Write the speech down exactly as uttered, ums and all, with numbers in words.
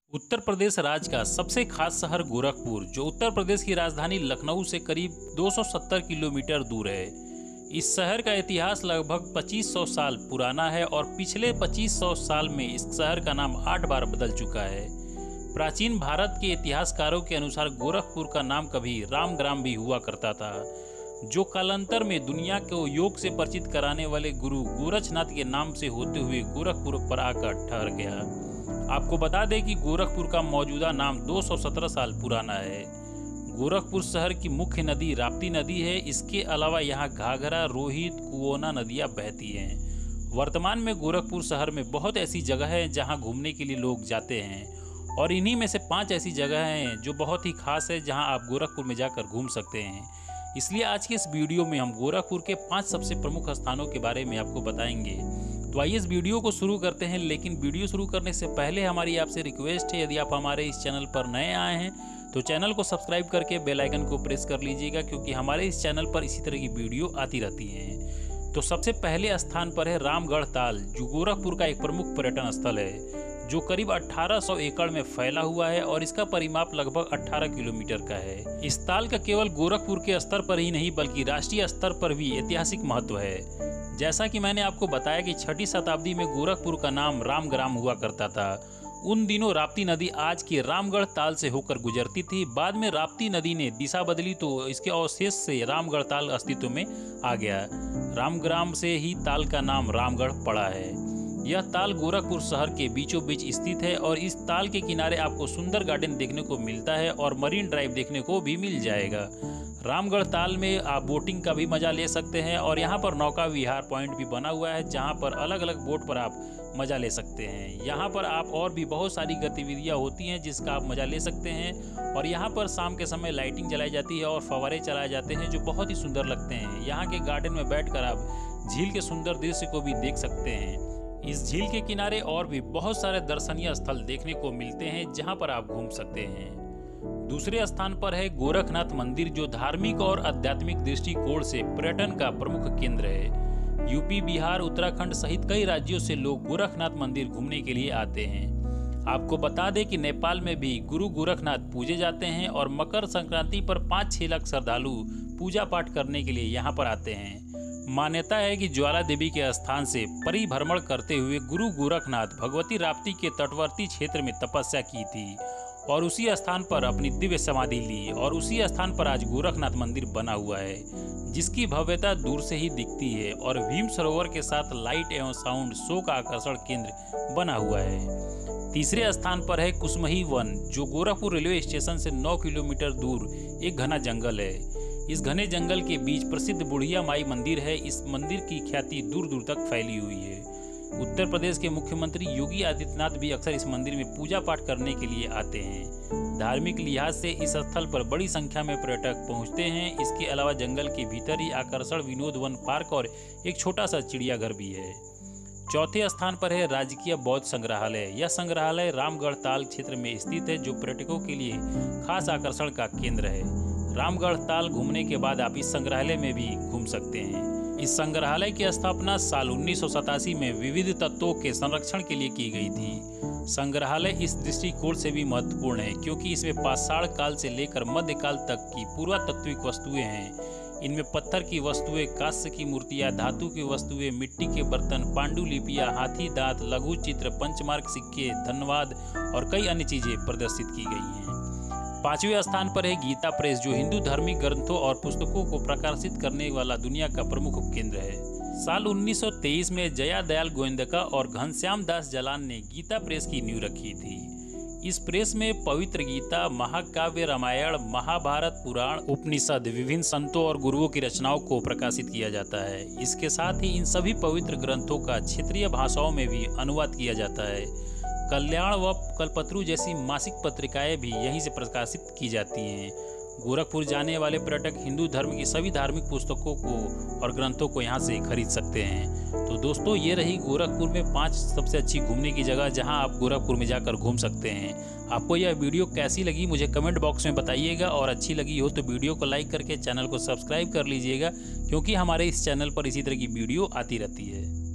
उत्तर प्रदेश राज्य का सबसे खास शहर गोरखपुर, जो उत्तर प्रदेश की राजधानी लखनऊ से करीब दो सौ सत्तर किलोमीटर दूर है। इस शहर का इतिहास लगभग पच्चीस सौ साल पुराना है और पिछले पच्चीस सौ साल में इस शहर का नाम आठ बार बदल चुका है। प्राचीन भारत के इतिहासकारों के अनुसार गोरखपुर का नाम कभी रामग्राम भी हुआ करता था, जो कालांतर में दुनिया को योग से परिचित कराने वाले गुरु गोरक्षनाथ के नाम से होते हुए गोरखपुर पर आकर ठहर गया। आपको बता दें कि गोरखपुर का मौजूदा नाम दो सौ सत्रह साल पुराना है। गोरखपुर शहर की मुख्य नदी राप्ती नदी है। इसके अलावा यहाँ घाघरा, रोहित, कुओना नदियाँ बहती हैं। वर्तमान में गोरखपुर शहर में बहुत ऐसी जगह हैं जहाँ घूमने के लिए लोग जाते हैं, और इन्हीं में से पांच ऐसी जगह हैं जो बहुत ही खास है जहाँ आप गोरखपुर में जाकर घूम सकते हैं। इसलिए आज के इस वीडियो में हम गोरखपुर के पांच सबसे प्रमुख स्थानों के बारे में आपको बताएंगे। तो आइए इस वीडियो को शुरू करते हैं। लेकिन वीडियो शुरू करने से पहले हमारी आपसे रिक्वेस्ट है, यदि आप हमारे इस चैनल पर नए आए हैं तो चैनल को सब्सक्राइब करके बेल आइकन को प्रेस कर लीजिएगा, क्योंकि हमारे इस चैनल पर इसी तरह की वीडियो आती रहती हैं। तो सबसे पहले स्थान पर है रामगढ़ ताल, जो गोरखपुर का एक प्रमुख पर्यटन स्थल है, जो करीब अठारह सौ एकड़ में फैला हुआ है और इसका परिमाप लगभग अठारह किलोमीटर का है। इस ताल का केवल गोरखपुर के स्तर पर ही नहीं बल्कि राष्ट्रीय स्तर पर भी ऐतिहासिक महत्व है। जैसा कि मैंने आपको बताया कि छठी शताब्दी में गोरखपुर का नाम रामग्राम हुआ करता था। उन दिनों राप्ती नदी आज के रामगढ़ ताल से होकर गुजरती थी। बाद में राप्ती नदी ने दिशा बदली तो इसके अवशेष से रामगढ़ ताल अस्तित्व में आ गया। रामग्राम से ही ताल का नाम रामगढ़ पड़ा है। यह ताल गोरखपुर शहर के बीचों बीच स्थित है और इस ताल के किनारे आपको सुंदर गार्डन देखने को मिलता है और मरीन ड्राइव देखने को भी मिल जाएगा। रामगढ़ ताल में आप बोटिंग का भी मजा ले सकते हैं और यहाँ पर नौका विहार पॉइंट भी बना हुआ है, जहाँ पर अलग अलग बोट पर आप मजा ले सकते हैं। यहाँ पर आप और भी बहुत सारी गतिविधियाँ होती हैं जिसका आप मजा ले सकते हैं। और यहाँ पर शाम के समय लाइटिंग जलाई जाती है और फव्वारे चलाए जाते हैं जो बहुत ही सुंदर लगते हैं। यहाँ के गार्डन में बैठकर आप झील के सुंदर दृश्य को भी देख सकते हैं। इस झील के किनारे और भी बहुत सारे दर्शनीय स्थल देखने को मिलते हैं जहाँ पर आप घूम सकते हैं। दूसरे स्थान पर है गोरखनाथ मंदिर, जो धार्मिक और आध्यात्मिक दृष्टिकोण से पर्यटन का प्रमुख केंद्र है। यूपी, बिहार, उत्तराखंड सहित कई राज्यों से लोग गोरखनाथ मंदिर घूमने के लिए आते हैं। आपको बता दें कि नेपाल में भी गुरु गोरखनाथ पूजे जाते हैं और मकर संक्रांति पर पाँच छह लाख श्रद्धालु पूजा पाठ करने के लिए यहाँ पर आते हैं। मान्यता है कि ज्वाला देवी के स्थान से परिभ्रमण करते हुए गुरु गोरखनाथ भगवती राप्ती के तटवर्ती क्षेत्र में तपस्या की थी और उसी स्थान पर अपनी दिव्य समाधि ली, और उसी स्थान पर आज गोरखनाथ मंदिर बना हुआ है, जिसकी भव्यता दूर से ही दिखती है और भीम सरोवर के साथ लाइट एवं साउंड शो का आकर्षण केंद्र बना हुआ है। तीसरे स्थान पर है कुसमही वन, जो गोरखपुर रेलवे स्टेशन से नौ किलोमीटर दूर एक घना जंगल है। इस घने जंगल के बीच प्रसिद्ध बुढ़िया माई मंदिर है। इस मंदिर की ख्याति दूर दूर तक फैली हुई है। उत्तर प्रदेश के मुख्यमंत्री योगी आदित्यनाथ भी अक्सर इस मंदिर में पूजा पाठ करने के लिए आते हैं। धार्मिक लिहाज से इस स्थल पर बड़ी संख्या में पर्यटक पहुंचते हैं। इसके अलावा जंगल के भीतर ही आकर्षण विनोद वन पार्क और एक छोटा सा चिड़ियाघर भी है। चौथे स्थान पर है राजकीय बौद्ध संग्रहालय। यह संग्रहालय रामगढ़ ताल क्षेत्र में स्थित है, जो पर्यटकों के लिए खास आकर्षण का केंद्र है। रामगढ़ ताल घूमने के बाद आप इस संग्रहालय में भी घूम सकते हैं। इस संग्रहालय की स्थापना साल उन्नीस सौ सतासी में विविध तत्वों के संरक्षण के लिए की गई थी। संग्रहालय इस दृष्टिकोण से भी महत्वपूर्ण है क्योंकि इसमें पाषाण काल से लेकर मध्यकाल तक की पुरातात्विक वस्तुएं हैं। इनमें पत्थर की वस्तुएं, कांस्य की मूर्तियां, धातु की वस्तुएं, मिट्टी के बर्तन, पांडुलिपियां, हाथी दांत, लघु चित्र, पंचमार्क सिक्के, धन्यवाद और कई अन्य चीजें प्रदर्शित की गई हैं। पांचवें स्थान पर है गीता प्रेस, जो हिंदू धार्मिक ग्रंथों और पुस्तकों को प्रकाशित करने वाला दुनिया का प्रमुख केंद्र है। साल उन्नीस सौ तेईस में जया दयाल गोविंदका और घनश्याम दास जलान ने गीता प्रेस की नींव रखी थी। इस प्रेस में पवित्र गीता, महाकाव्य, रामायण, महाभारत, पुराण, उपनिषद, विभिन्न संतों और गुरुओं की रचनाओं को प्रकाशित किया जाता है। इसके साथ ही इन सभी पवित्र ग्रंथों का क्षेत्रीय भाषाओं में भी अनुवाद किया जाता है। कल्याण व कल्पतरु जैसी मासिक पत्रिकाएं भी यहीं से प्रकाशित की जाती हैं। गोरखपुर जाने वाले पर्यटक हिंदू धर्म की सभी धार्मिक पुस्तकों को और ग्रंथों को यहाँ से खरीद सकते हैं। तो दोस्तों, ये रही गोरखपुर में पांच सबसे अच्छी घूमने की जगह जहाँ आप गोरखपुर में जाकर घूम सकते हैं। आपको यह वीडियो कैसी लगी मुझे कमेंट बॉक्स में बताइएगा, और अच्छी लगी हो तो वीडियो को लाइक करके चैनल को सब्सक्राइब कर लीजिएगा, क्योंकि हमारे इस चैनल पर इसी तरह की वीडियो आती रहती है।